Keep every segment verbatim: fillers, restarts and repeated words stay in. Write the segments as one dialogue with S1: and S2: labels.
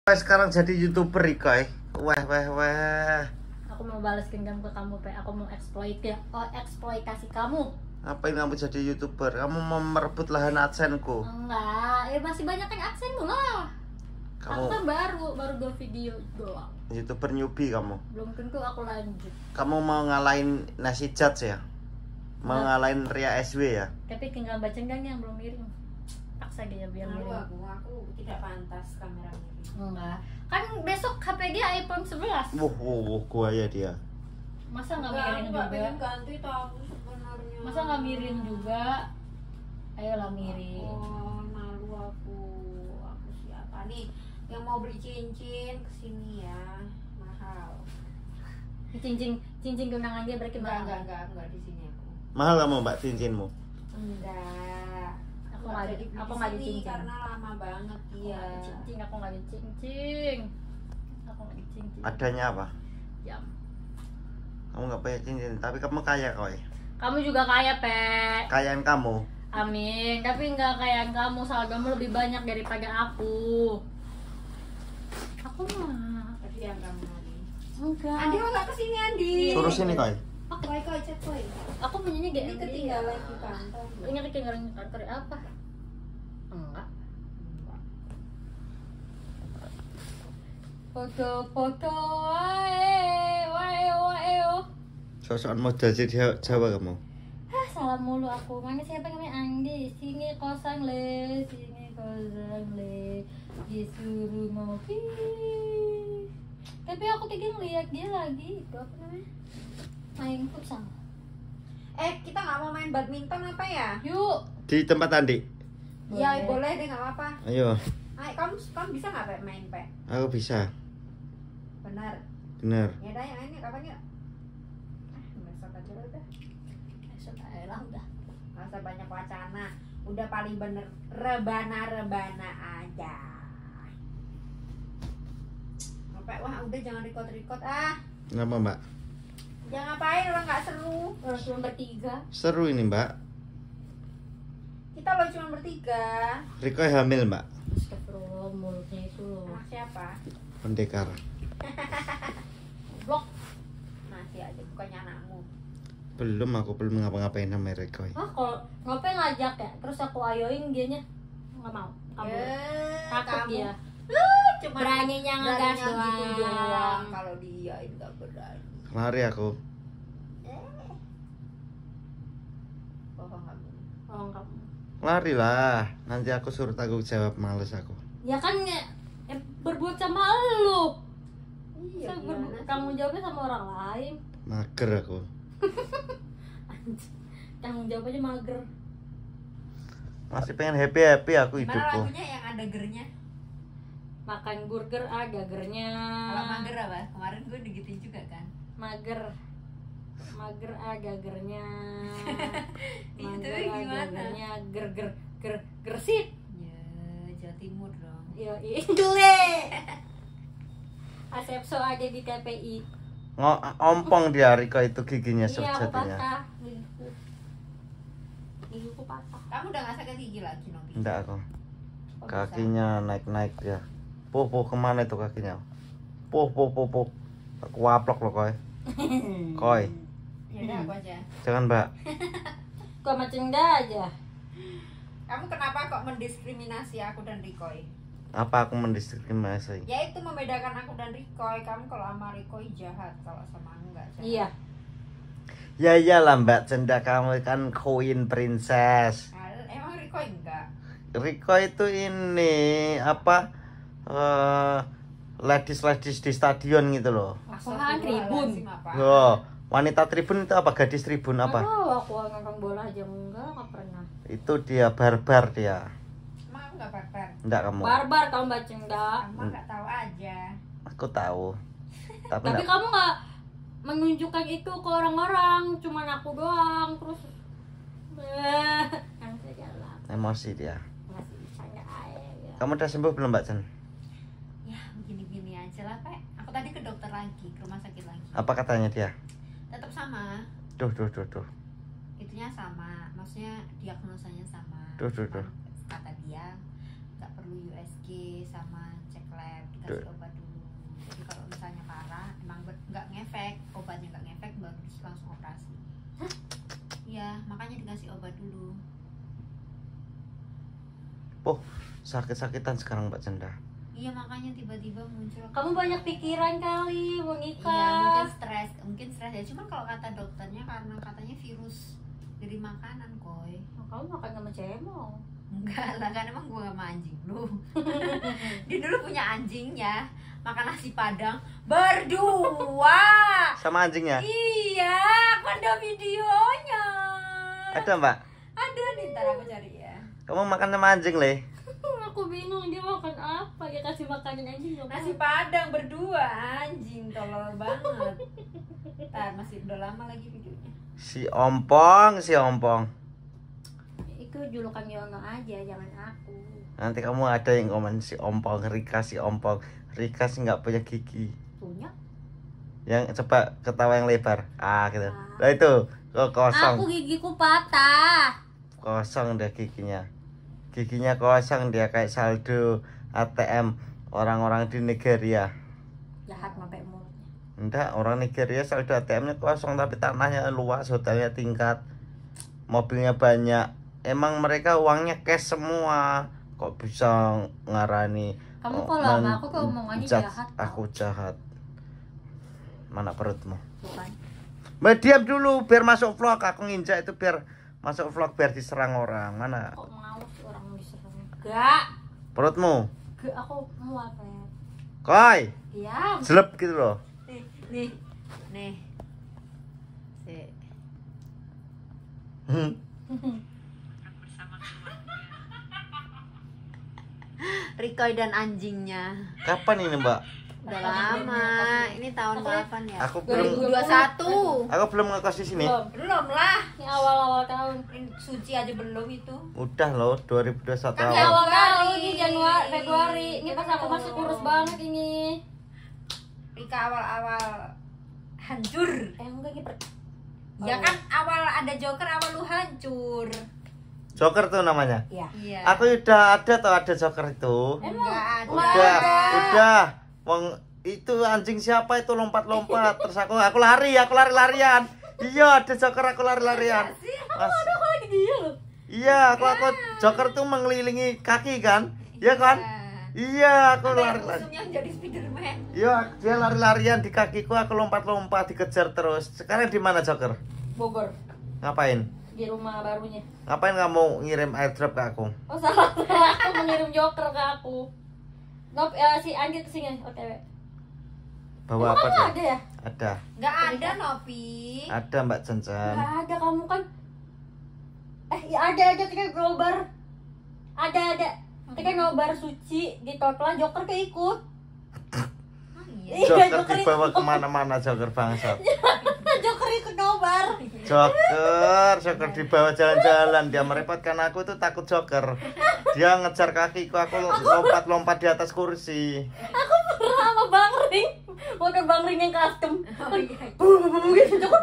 S1: Sekarang jadi YouTuber Rikoy. Weh weh weh.
S2: Aku mau balas dendam ke kamu, Pe. Aku mau eksploit ya. Oh, eksploitasi kamu.
S1: Apa yang kamu jadi YouTuber? Kamu mau merebut lahan adsense-ku?
S2: Enggak, ya masih banyak yang adsense lah.
S1: Kamu
S2: Aku kan baru, baru dua video doang.
S1: YouTuber newbie kamu.
S2: Belum tentu aku lanjut.
S1: Kamu mau ngalahin Nasi Judge ya? Mau
S2: Nah.
S1: ngalahin Ria S W ya?
S2: Tapi tinggal baca enggaknya yang belum miring. Paksa dia biar
S3: Malu
S2: miring.
S3: aku, aku tidak pantas kamera miring.
S2: Enggak. Kan besok H P dia iPhone sebelas.
S1: Wuh, wuh, wuh, gua ya dia.
S2: Masa nggak
S3: Enggak,
S2: miring
S3: aku nggak
S2: juga?
S3: pengen ganti tahu sebenarnya.
S2: Masa nggak miring juga? Ayolah miring.
S3: Oh, malu aku. Aku siapa nih yang mau beli cincin kesini ya, mahal.
S2: Cincin cincin tunangan dia berarti
S3: Enggak,
S2: mahal.
S3: enggak, enggak, enggak di sini aku.
S1: Mahal kamu mbak cincinmu?
S3: Enggak.
S2: Aku nggak
S3: jadi
S2: di-
S3: beli
S2: aku
S3: di
S2: nggak di
S3: sini
S2: cincin.
S3: karena lama banget
S2: Aku
S3: dia.
S2: nggak di cincin, aku nggak di cincin. Aku nggak di cincin.
S1: Adanya apa?
S2: Jam.
S1: Kamu nggak punya cincin, tapi kamu kaya Koy.
S2: Kamu juga kaya, Pe.
S1: Kayaan kamu.
S2: Amin. Tapi nggak kayak kamu, saldomu lebih banyak daripada aku. Aku mah
S3: Tapi yang kamu Andi.
S2: enggak.
S3: Andi lo nggak kesini Andi.
S1: Suruh sini Koy.
S3: Koi koi chat koi.
S2: Aku punyanya
S3: Ini
S2: gak
S3: ketinggalan di kantor.
S2: Ini ketinggalan di kantor apa? Enggak. Foto-foto wae wae wae.
S1: Sosokan modal jadi Jawa kamu.
S2: Hah, salah mulu aku. Mana siapa namanya Andi? Sini kosong le, sini kosong le. Disuruh ngopi. Tapi aku tadi ngeliat dia lagi, itu apa namanya? Main futsal.
S3: Eh, kita nggak mau main badminton apa ya?
S2: Yuk.
S1: Di tempat Andi.
S3: Ya boleh deh, nggak apa-apa.
S1: Ayo,
S3: Ayo, kamu kamu bisa nggak Pe, main Pe?
S1: aku bisa.
S3: Benar.
S1: Bener.
S3: Ya udah, yang ini kapan yuk? Ah, besok aja lah udah.
S2: Besok aja lah udah.
S3: Nggak usah banyak wacana. Udah paling bener rebana-rebana aja. Apa? Wah, udah jangan record-record ah.
S1: Kenapa mbak?
S3: Jangan ngapain, orang nggak seru.
S2: Orang cuma bertiga.
S1: Seru ini mbak.
S3: Kita lo cuma bertiga.
S1: Rikoy hamil mbak.
S2: Astagfirullah, mulutnya itu loh.
S3: Anak siapa?
S1: Pendekar.
S2: Blok.
S3: Masih aja, bukannya anakmu.
S1: Belum, aku belum ngapa-ngapain sama Rikoy.
S2: Ah, kalau ngapain ngajak ya? Terus aku ayoin dianya nggak mau. Kamu
S3: Eh,
S2: takut
S3: kamu
S2: dia.
S3: cuma
S2: Beraninya ngegas
S3: beraninya gitu
S2: doang.
S3: doang. Kalau dia nggak berani.
S1: Lari aku.
S3: Bohong kamu.
S2: Oh, kamu.
S1: Lari lah. Nanti aku suruh tanggung jawab, males aku.
S2: Ya kan ya, ya berbuat sama lu.
S3: Iya,
S2: Saya
S3: gimana
S2: berbu-
S3: sih?
S2: tanggung jawabnya sama orang lain.
S1: Mager aku.
S2: Anjir, tanggung jawabnya mager.
S1: Masih pengen happy-happy aku
S3: Gimana
S1: hidupku.
S3: lagunya yang ada gernya?
S2: Makan burger ah gagernya.
S3: Kalau mager apa? Kemarin gue digituin juga kan.
S2: Mager. Mager ah gagernya.
S3: Itu
S2: Mager ah
S3: gimana?
S2: gagernya. Ger ger ger gersit.
S3: Ya, Jawa Timur dong.
S2: Yo, Indule. Asepso ada di T P I.
S1: Ngo ompong dia Rikoy itu giginya
S2: Iya, aku
S1: sejatinya.
S2: patah. Gigiku. Gigiku patah.
S3: Kamu udah nggak sakit gigi lagi, Nobi?
S1: Enggak aku.
S3: Kok bisa?
S1: Kakinya naik-naik dia. Puh, puh, kemana itu kakinya? Puh, puh, puh, puh. Aku waplok loh, Koy. Koy,
S3: Ya udah aku aja.
S1: jangan mbak.
S2: Kok macam dah aja.
S3: Kamu kenapa kok mendiskriminasi aku dan Rikoy?
S1: Apa aku mendiskriminasi?
S3: Ya itu membedakan aku dan Rikoy. Kamu kalau sama Rikoy jahat, kalau sama aku nggak jahat.
S2: Iya.
S1: Ya iyalah mbak, Cenda kamu kan queen princess.
S3: Nah, emang Rikoy enggak?
S1: Riko itu ini apa? eh ladies ladies di stadion gitu loh.
S2: Apaan tribun?
S3: Astagfirullahaladzim, apaan?
S1: Oh, wanita tribun itu apa? Gadis tribun apa?
S2: Nggak tahu aku nonton bola aja enggak, nggak pernah.
S1: Itu dia barbar dia.
S3: Emang aku nggak barbar?
S1: Enggak kamu.
S2: Barbar kamu baca enggak?
S3: Kamu nggak tahu aja.
S1: Aku tahu. Tapi
S2: Tapi
S1: enggak.
S2: kamu nggak menunjukkan itu ke orang-orang, cuman aku doang terus. Eh, kan saja lah.
S1: Emosi dia.
S2: Masih bisa nggak air ya.
S1: Kamu udah sembuh belum Mbak Jen?
S3: Ya begini-gini aja lah Pak. Aku tadi ke dokter lagi, ke rumah sakit lagi.
S1: Apa katanya dia?
S3: Tetap sama.
S1: Duh, duh, duh, duh.
S3: Itunya sama. Maksudnya diagnosanya sama.
S1: Duh, duh, duh.
S3: Kata dia nggak perlu U S G sama cek lab, dikasih obat dulu. Jadi kalau misalnya parah, emang ber- nggak ngefek, obatnya nggak ngefek, baru langsung operasi. Iya, makanya dikasih obat dulu.
S1: Oh, sakit-sakitan sekarang Mbak Cenda.
S3: Iya, makanya tiba-tiba muncul.
S2: Kamu banyak pikiran kali mau
S3: Iya,
S2: nikah.
S3: mungkin stres, mungkin stres ya. Cuman kalau kata dokternya karena katanya virus dari makanan, Koy.
S2: Oh, kamu makan sama cemong.
S3: Enggak lah, kan emang gue sama anjing lu. Dia dulu punya anjingnya, makan nasi padang berdua.
S1: Sama anjingnya?
S3: Iya, aku ada videonya.
S1: Ada Mbak?
S3: Ada nih, ntar aku cari ya.
S1: Kamu makan sama anjing, Le?
S2: Aku bingung dia makan apa, dia kasih makanan anjing nggak
S3: Nasi
S2: mau.
S3: padang berdua, anjing tolol banget. Ntar masih udah lama lagi videonya.
S1: Si Ompong, si Ompong.
S2: Itu julukan Yono aja, jangan aku.
S1: Nanti kamu ada yang komen si Ompong, Rika si Ompong. Rika sih nggak punya gigi.
S2: Punya?
S1: Yang coba ketawa yang lebar. Ah gitu.
S2: Ah.
S1: Nah itu kok kosong.
S2: Aku gigiku patah.
S1: Kosong deh giginya. Giginya kosong, dia kayak saldo A T M orang-orang di Nigeria.
S2: Jahat sampai mulutnya.
S1: Enggak, orang Nigeria saldo A T M-nya kosong tapi tanahnya luas, hotelnya tingkat, mobilnya banyak. Emang mereka uangnya cash semua. Kok bisa ngarani?
S2: Kamu
S1: oh,
S2: kalau sama
S1: men-
S2: aku tuh omongannya
S1: jat-
S2: jahat.
S1: Aku jahat. Mana perutmu?
S2: Bukan.
S1: Mbak diam dulu biar masuk vlog. Aku nginjak itu biar masuk vlog biar diserang orang. Mana
S2: Kok mau sih orang diserang? Gak.
S1: perutmu?
S2: Gak, aku mau apa ya?
S1: Koi,
S2: Diam.
S1: jelek gitu loh.
S3: Nih, nih, nih. Si.
S1: Hmm.
S3: Rikoy dan anjingnya.
S1: Kapan ini Mbak?
S3: Udah lama. Ini tahun berapa ya?
S1: Aku
S3: dua ribu
S1: belum
S3: dua puluh satu.
S1: aku belum ngekos di sini.
S2: Belum.
S3: Belum lah.
S2: Ini awal-awal tahun.
S3: Ini suci aja belum itu.
S1: Udah loh dua ribu dua puluh satu
S3: Kan
S2: Ini
S1: awal.
S2: awal tahun,
S3: Februari.
S2: ini Januari, Februari. Ini pas aku masih kurus banget ini.
S3: Rika awal-awal hancur.
S2: Eh enggak gitu.
S3: Ya kan awal ada Joker, awal lu hancur.
S1: Joker tuh namanya.
S2: Iya.
S3: Iya.
S1: Aku udah ada tuh ada Joker itu.
S2: Emang
S3: Enggak ada.
S1: Udah,
S2: ada.
S1: udah. Wong itu anjing siapa itu lompat-lompat terus aku aku lari, aku lari-larian. Iya, ada Joker aku lari-larian. Mas,
S2: Aku lagi dia loh.
S1: iya, aku aku Joker tuh mengelilingi kaki kan? Iya kan? Iya, aku
S3: Ada yang
S1: lari-lari.
S3: musuhnya yang jadi Spiderman.
S1: Iya, dia lari-larian di kakiku, aku lompat-lompat dikejar terus. Sekarang di mana Joker?
S2: Bogor.
S1: Ngapain?
S2: Di rumah barunya.
S1: Ngapain kamu ngirim airdrop ke aku?
S2: Oh salah, salah. Aku mengirim Joker ke aku. Nop, ya, si Anggit kesini, O T W.
S1: Bawa
S2: Emang
S1: apa
S2: kamu
S1: deh?
S2: ada ya?
S1: Ada.
S3: Enggak ada Nopi.
S1: Ada Mbak Cencen.
S2: Gak ada, kamu kan. Eh, ya ada ada ketika nobar. Ada ada. Ketika nobar suci di Totla Joker keikut.
S3: Oh, iya.
S2: Iya,
S1: Joker dibawa
S2: ikut.
S1: kemana-mana Joker bangsat.
S2: Joker ikut nobar.
S1: Joker, Joker dibawa jalan-jalan. Dia merepotkan aku tuh takut Joker. Dia ngejar kakiku, aku lompat-lompat di atas kursi.
S2: Aku pernah sama Bang Ring. Motor Bang Ring yang custom.
S3: Oh iya.
S2: Gitu Joker.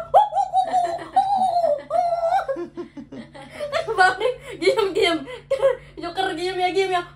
S2: Bang Ring diam diam. Joker diam ya diam ya.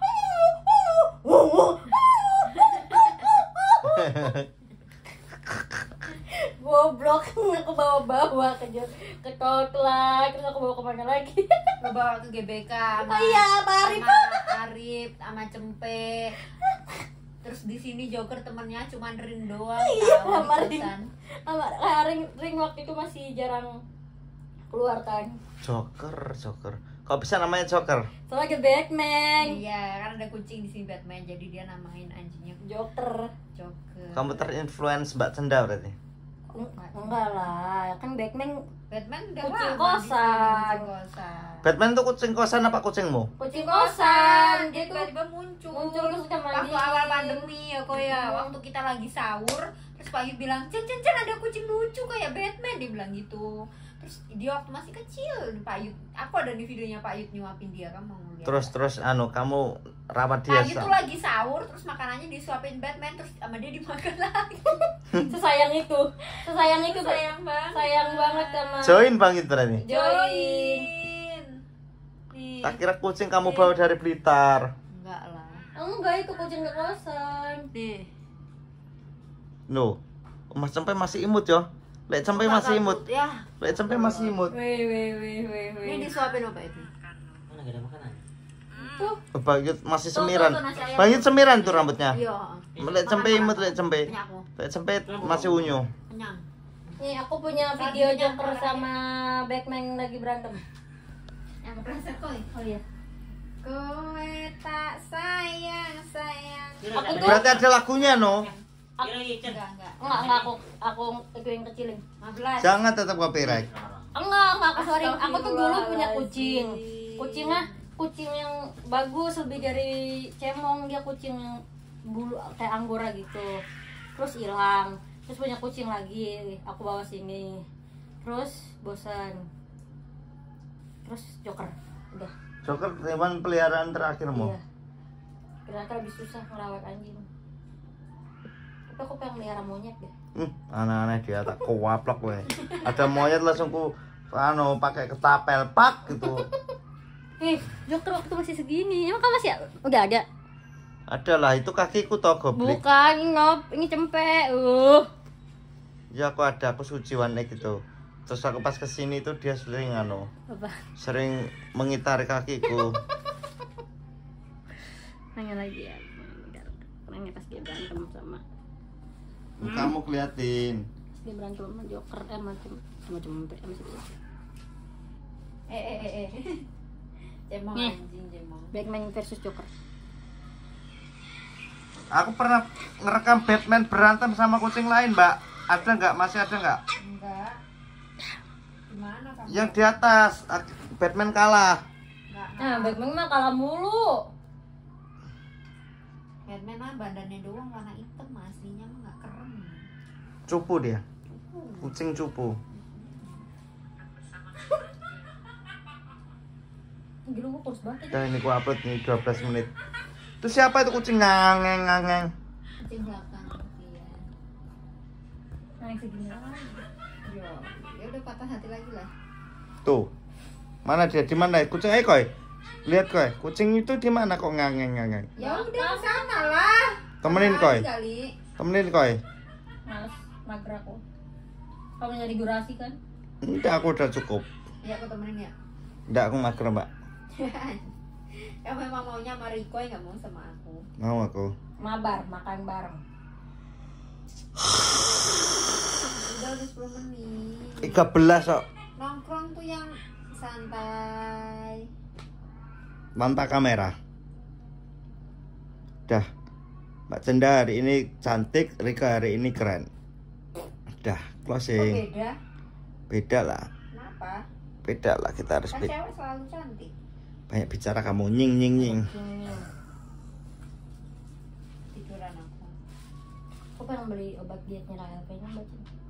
S2: Goblok, aku bawa-bawa ke Jo- ke Totla, terus aku bawa kemana lagi?
S3: Lo bawa ke G B K sama,
S2: Oh iya, Pak Arif.
S3: sama Arif, sama Cempe. Terus di sini Joker temennya cuman Rin doang.
S2: Iya,
S3: tahu,
S2: sama
S3: di
S2: Ring.
S3: kosan.
S2: Sama ah, Ring, Ring waktu itu masih jarang keluar kan.
S1: Joker, Joker. Kok bisa namanya Joker?
S2: Soalnya Batman.
S3: Iya, kan ada kucing di sini Batman, jadi dia namain anjingnya
S2: Joker.
S3: Joker.
S1: Kamu terinfluence Mbak Cenda berarti?
S2: Eng- Enggak lah, kan Batman
S3: Batman udah
S2: Kucing
S3: lama di
S2: kosan.
S3: sini, kucing kosan.
S1: Batman tuh kucing kosan apa kucingmu?
S2: kucing kosan.
S3: Dia
S2: Dia tuh
S3: tiba-tiba muncul.
S2: muncul terus kita
S3: Waktu
S2: mandiin.
S3: awal pandemi ya kok ya,
S2: Hmm.
S3: waktu kita lagi sahur, terus Pak Yud bilang, "Cen cen cen ada kucing lucu kayak Batman," dia bilang gitu. Terus dia waktu masih kecil, Pak Yud, aku ada di videonya Pak Yud nyuapin dia, kamu mau lihat?
S1: Terus terus anu kamu rawat dia.
S3: Pak Yud
S1: sa-
S3: tuh lagi sahur, terus makanannya disuapin Batman, terus sama dia dimakan lagi.
S2: Sesayang itu. Sesayang itu
S3: Sayang banget.
S2: sayang banget sama
S1: Join Bang itu berarti.
S2: Join.
S3: Join. Nih.
S1: Tak kira kucing kamu bawa dari Blitar.
S3: Enggak lah.
S2: Enggak, itu kucing gak kosan.
S3: Nih.
S1: No. Mas Cempe masih imut yo. Lek Cempe
S3: Bapak
S1: masih imut.
S3: takut, Ya.
S1: Lek Cempe masih imut.
S2: Weh, weh, weh, weh, weh.
S3: Ini disuapin apa itu?
S4: Mana gak ada makanan?
S2: Tuh,
S1: Bagyut masih
S3: Tuh, tuh,
S1: semiran.
S3: tuh, nasi ayam.
S1: Bagyut semiran tuh rambutnya.
S3: Iya.
S1: Lek Cempe imut, lek Cempe.
S3: Punya aku.
S1: Lek Cempe masih unyu.
S3: Kenyang.
S2: nih aku punya video Joker sama Batman lagi berantem.
S3: Yang kepreset koi.
S2: Oh iya.
S3: Kowe tak sayang sayang.
S2: Aku tuh
S1: Berarti ada lagunya no.
S4: Kira Icen.
S3: Enggak enggak.
S2: enggak enggak aku aku itu yang kecilin.
S3: lima belas.
S1: Jangan tetap copyright.
S2: Enggak, enggak aku sorry. Aku tuh dulu punya
S3: Astagfirullahaladzim.
S2: kucing. Kucingnya kucing yang bagus lebih dari cemong, dia kucing yang bulu kayak anggora gitu. Terus hilang. Terus punya kucing lagi, aku bawa sini. Terus bosan. Terus Joker. Udah.
S1: Joker hewan peliharaan terakhirmu.
S2: Iya. Ternyata lebih susah ngerawat anjing. Tapi aku pengen melihara monyet deh.
S1: Hmm, aneh-aneh dia tak kuaplok weh. Ada monyet langsung ku anu pakai ketapel pak gitu.
S2: Eh, Joker waktu masih segini. Emang kamu masih udah ada?
S1: Ada lah itu kakiku toh goblok.
S2: Bukan, ini nop, ini cempe. Uh.
S1: Ya aku ada, aku suci warna gitu. Terus aku pas kesini tuh dia sering anu,
S2: Apa?
S1: sering mengitari kakiku.
S2: Nanya lagi ya. Nanya pas dia berantem sama
S1: Kamu keliatin.
S2: pas dia berantem sama Joker eh macam sama cempe sama si
S3: Eh eh eh eh. Cemong
S2: Nih.
S3: anjing cemong.
S2: Batman versus Joker.
S1: Aku pernah ngerekam Batman berantem sama kucing lain, Mbak. Ada nggak? Masih ada nggak?
S3: Enggak. Gimana kamu?
S1: Yang di atas ak- Batman kalah.
S3: Enggak.
S2: Nah, Batman mah kalah mulu.
S3: Batman mah badannya doang warna hitam, aslinya mah enggak keren.
S1: Cupu dia. Kucing cupu.
S2: Gila gua kurus banget.
S1: Dan ini ku upload nih dua belas menit. Itu siapa itu kucing ngangeng ngangeng?
S3: Kucing belakang iya.
S2: Nah, yang segini lagi.
S3: Yo, ya udah patah hati lagi lah.
S1: Tuh. Mana dia? Di mana? Kucing eh koi. Lihat koi. Kucing itu di mana kok ngangeng ngangeng?
S3: Ya udah ke sana lah.
S1: Temenin
S3: Sana
S1: koi.
S3: lagi kali.
S1: Temenin koi.
S2: Males mager aku. Kamu nyari durasi kan?
S1: Enggak, aku udah cukup.
S3: Ya aku temenin ya.
S1: Enggak, aku mager, Mbak.
S3: Ya memang maunya sama Riko ya nggak mau sama aku.
S1: Mau aku.
S2: Mabar, makan bareng.
S3: Udah udah sepuluh menit.
S1: tiga belas kok.
S3: Nongkrong tuh yang santai.
S1: Mantap kamera. Dah. Mbak Cenda hari ini cantik, Rika hari ini keren. Dah,
S3: Kok
S1: closing.
S3: beda?
S1: Beda lah.
S3: Kenapa?
S1: Beda lah, kita harus
S3: Kan
S1: beda.
S3: cewek selalu cantik.
S1: Banyak bicara kamu nying nying nying.
S2: Ini.
S3: Tiduran aku.
S2: Aku pengen beli obat dietnya Rahel kayaknya baca.